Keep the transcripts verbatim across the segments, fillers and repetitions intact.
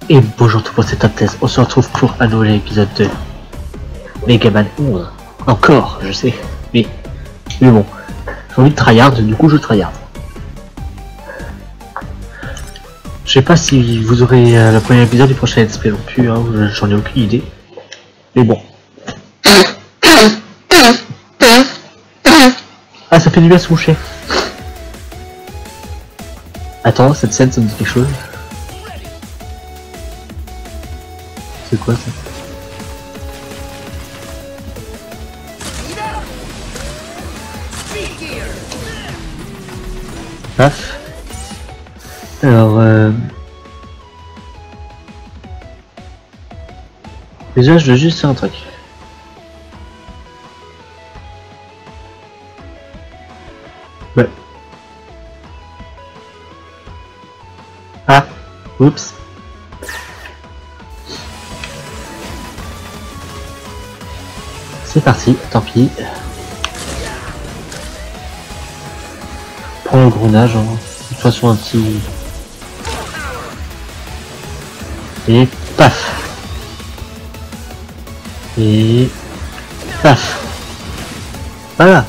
Et bonjour tout le monde, c'est Top On se retrouve pour un nouvel épisode de Megaman onze. Encore, je sais, mais, mais bon, j'ai envie de tryhard, du coup je tryhard. Je sais pas si vous aurez euh, le premier épisode du prochain Let's Play non plus, hein, j'en ai aucune idée. Mais bon. Ah, ça fait du bien se moucher. Attends, cette scène, ça me dit quelque chose. C'est quoi ça? Paf. Alors, euh... déjà, je veux juste faire un truc. Ouais. Ah, oups. C'est parti, tant pis. Prends le grenage, hein. De toute façon un petit... Et paf. Et paf. Voilà.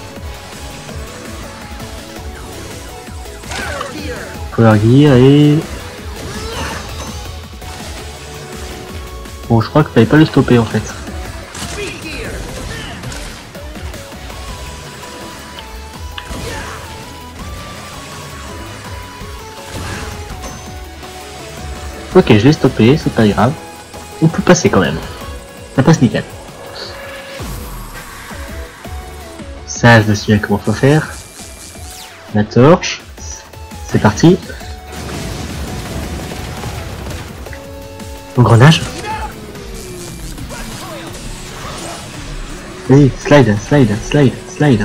Power Gear et... Bon, je crois que fallait pas le stopper en fait. Ok, je l'ai stoppé, c'est pas grave. On peut passer quand même. Ça passe nickel. Ça, je me souviens comment faut faire. La torche. C'est parti. Engrenage. Oui, slide, slide, slide, slide.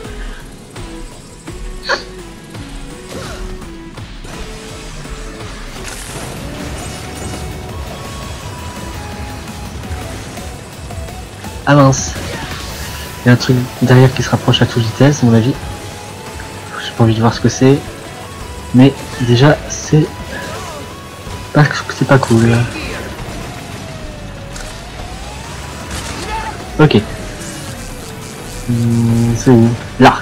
Ah mince, il y a un truc derrière qui se rapproche à toute vitesse à mon avis. J'ai pas envie de voir ce que c'est, mais déjà c'est pas c'est pas cool. Ok. Mmh, c'est où? Là.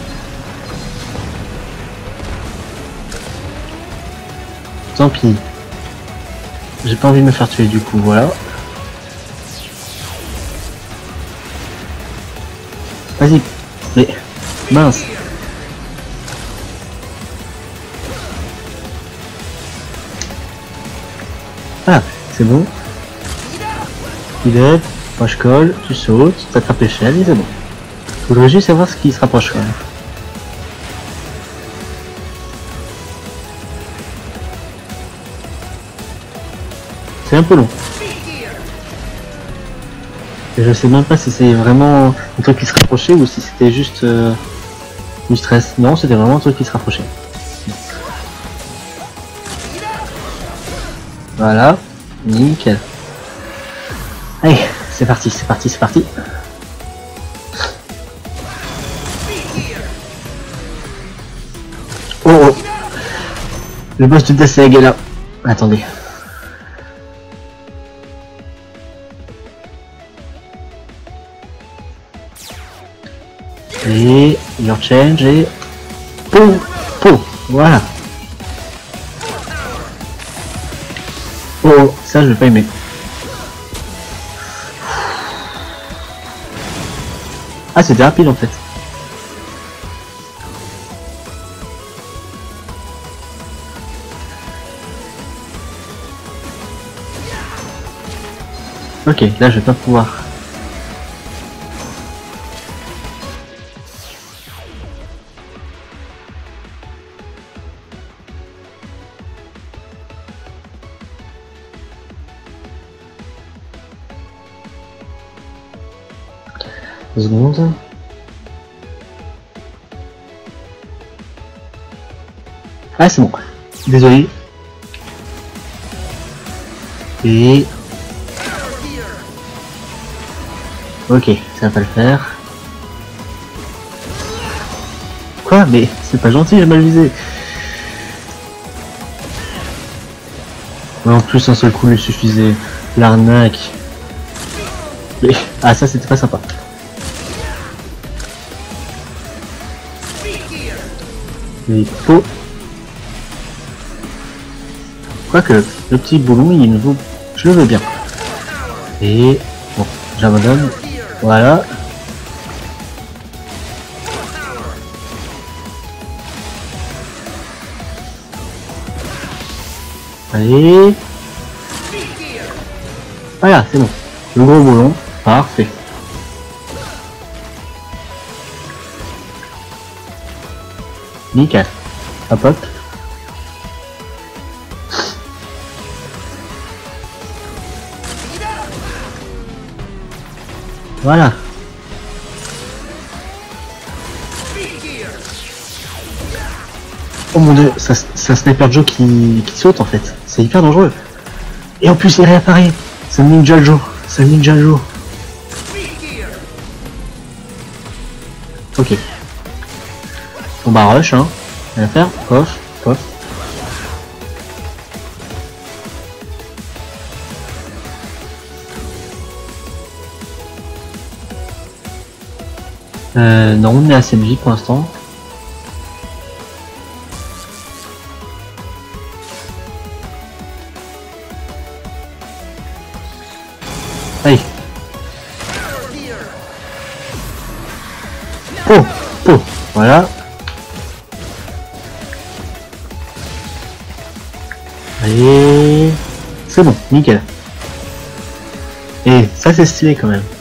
Tant pis. J'ai pas envie de me faire tuer du coup, voilà. Vas-y, mais mince. Ah, c'est bon. Il aide, moi je colle, tu sautes, tu t'attrapes l'échelle et c'est bon. Faudrait juste savoir ce qui se rapproche quand même. C'est un peu long. Et je sais même pas si c'est vraiment un truc qui se rapprochait ou si c'était juste euh, du stress. Non, c'était vraiment un truc qui se rapprochait. Voilà, nickel. Allez, c'est parti, c'est parti, c'est parti. Oh oh. Le boss de Death Egg est là. Attendez. Et your change et poum poum, voilà. Oh, oh, ça je vais pas aimer. Ah, c'était rapide en fait. Ok, là je vais pas pouvoir. Deux secondes. Ah c'est bon. Désolé. Et... Ok, ça va pas le faire. Quoi? Mais c'est pas gentil, j'ai mal visé. Mais en plus un seul coup lui suffisait. L'arnaque. Mais... Ah ça c'était pas sympa. Les pots. Quoique le petit boulon il nous vaut. Je le veux bien. Et bon, j'abandonne. Voilà. Allez. Voilà, c'est bon. Le gros boulon. Parfait. Nickel. Hop hop. Voilà. Oh mon dieu, ça, c'est un sniper Joe qui, qui saute en fait. C'est hyper dangereux. Et en plus il réapparaît. C'est un Ninja Joe. C'est un Ninja Joe. Ok. On va rush hein. On va faire pof, pof. Euh, non, on est assez de vie pour l'instant. Allez. Oh, oh, voilà. Allez. C'est bon, nickel. Et ça c'est stylé quand même.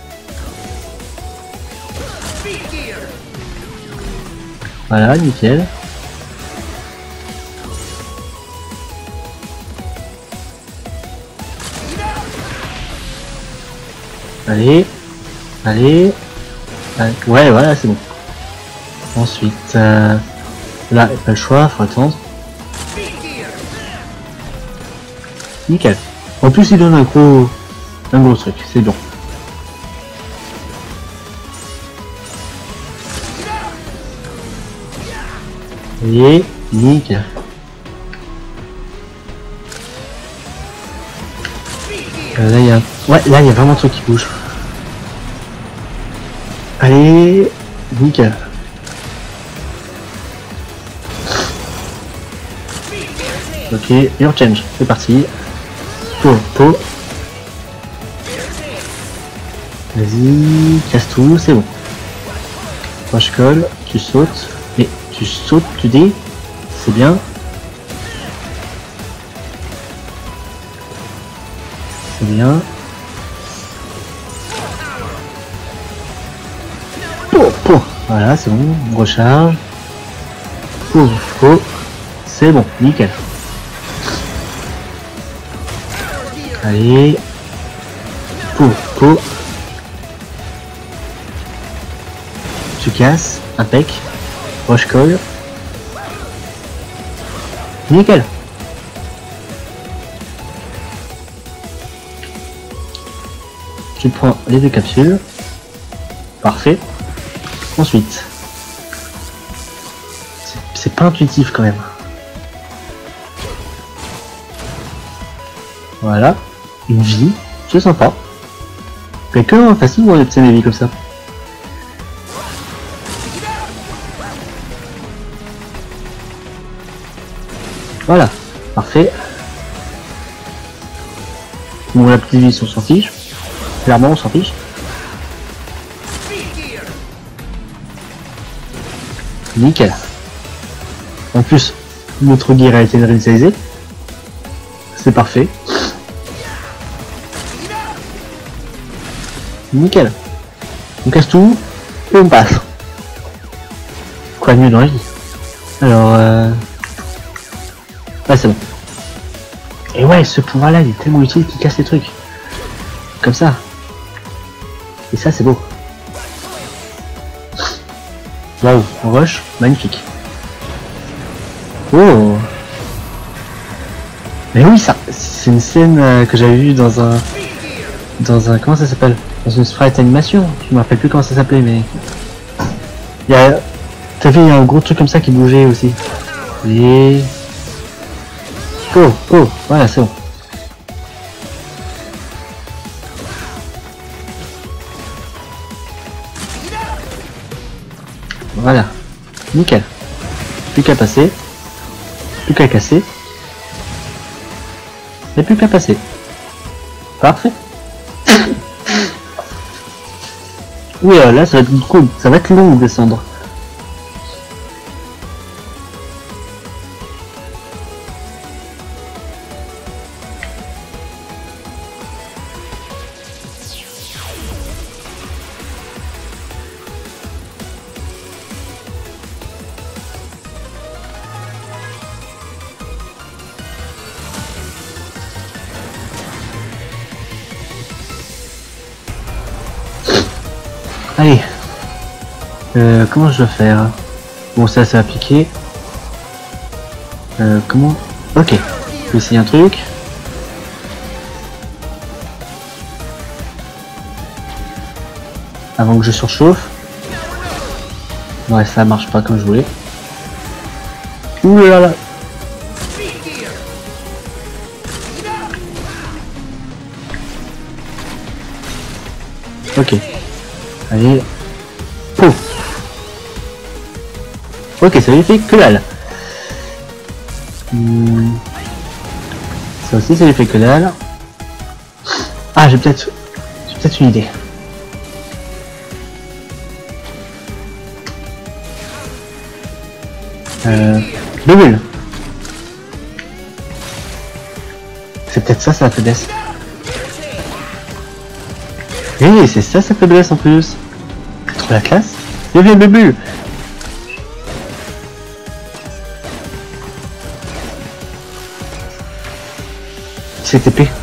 Voilà, nickel. Allez, allez, allez. Ouais, voilà, c'est bon. Ensuite, euh, là, pas le choix, faut attendre. Nickel. En plus, il donne un gros, un gros truc, c'est bon. Et nickel. Euh, là il y a, ouais, là il y a vraiment un truc qui bouge. Allez, nickel. Ok, your change, c'est parti. Po, po. Vas-y, casse tout, c'est bon. Moi je colle, tu sautes. Et tu sautes, tu dis, c'est bien. C'est bien. Oh, oh. Voilà, c'est bon, on recharge. Oh, oh. C'est bon, nickel. Allez. Oh, oh. Tu casses, impec. Roche colle. Nickel. Tu prends les deux capsules. Parfait. Ensuite. C'est pas intuitif quand même. Voilà. Une vie. C'est sympa. Mais que facile pour obtenir des vies comme ça. Voilà, parfait. Bon, la petite vie, on s'en fiche. Clairement, on s'en fiche. Nickel. En plus, notre gear a été réinitialisé. C'est parfait. Nickel. On casse tout et on passe. Quoi de mieux dans la vie. Alors, euh... ah c'est bon. Et ouais, ce pouvoir là il est tellement utile qu'il casse les trucs. Comme ça. Et ça c'est beau. Waouh, on rush, magnifique. Oh. Mais oui, ça, c'est une scène euh, que j'avais vue dans un... Dans un... Comment ça s'appelle? Dans une sprite animation. Je me rappelle plus comment ça s'appelait, mais... Il y a... T'as vu, il y a un gros truc comme ça qui bougeait aussi. Et... Oh, oh, voilà, c'est bon. Voilà, nickel. Plus qu'à passer. Plus qu'à casser. Et plus qu'à passer. Parfait. Oui, euh, là ça va être cool, ça va être long de descendre. Allez, euh, comment je dois faire? Bon, ça, ça va piquer. Euh, comment? Ok, je vais essayer un truc. Avant que je surchauffe. Ouais, ça marche pas comme je voulais. Ouh là là. Ok. Allez. Pouf. Ok, ça lui fait que dalle. Hmm. Ça aussi, ça lui fait que dalle. Ah, j'ai peut-être... J'ai peut-être une idée. Euh... Bubble. C'est peut-être ça, sa faiblesse. Oui, c'est ça sa faiblesse en plus. C'est trop la classe. C'est bien Bubble. C'est T P.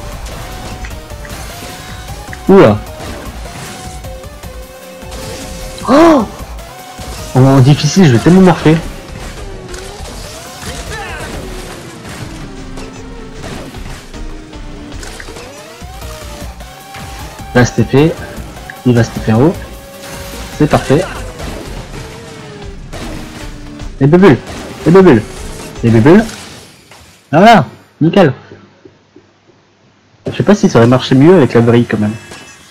Oula. Oh, en difficile, je vais tellement morfler. Là, ce T P. Il va se T P en haut. C'est parfait. Les bubbles. Les bubbles. Les bubbles. Voilà. Nickel. Je sais pas si ça aurait marché mieux avec la brille quand même.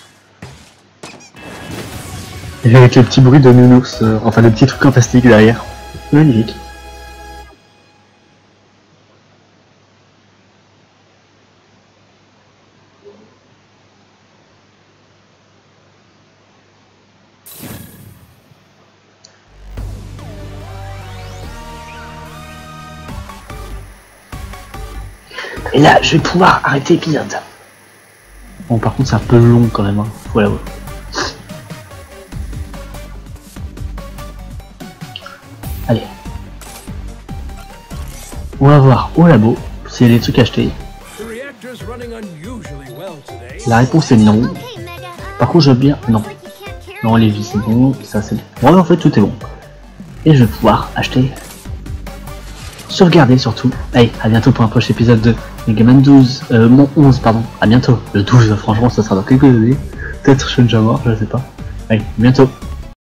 Et avec le petit bruit de nounours, euh, enfin le petit truc en plastique derrière. Magnifique. Et là, je vais pouvoir arrêter l'épisode. Bon, par contre, c'est un peu long quand même, hein. Faut l'avouer. Allez. On va voir au labo s'il y a des trucs à acheter. La réponse est non. Par contre, je veux bien... Non. Non, les vies, c'est bon. Ça, c'est bon. Ouais, en fait, tout est bon. Et je vais pouvoir acheter... Sauvegarder surtout. Allez, à bientôt pour un prochain épisode de Megaman douze, euh, non onze pardon, à bientôt. Le douze, franchement ça sera dans quelques années. Peut-être je suis déjà mort, je sais pas. Allez, à bientôt.